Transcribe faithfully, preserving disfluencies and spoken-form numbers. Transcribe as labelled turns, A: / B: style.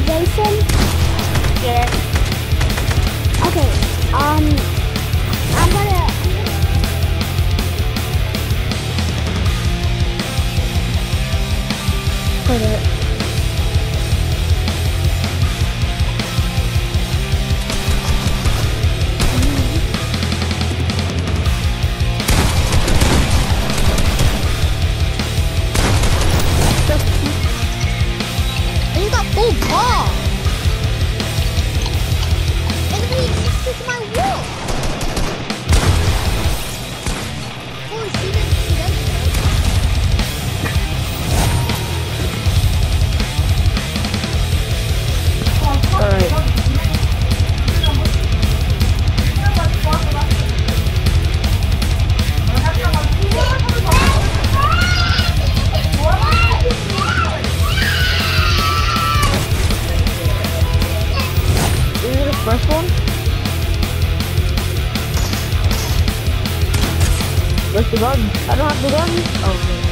A: Jason?
B: Yeah.
A: Okay, um, I'm gonna... Put it.
B: You got full ball. Enemy next to my wall. Holy shit, didn't see that.
C: Alright. Is it a first one? Where's the gun? I don't have the gun. Oh, okay.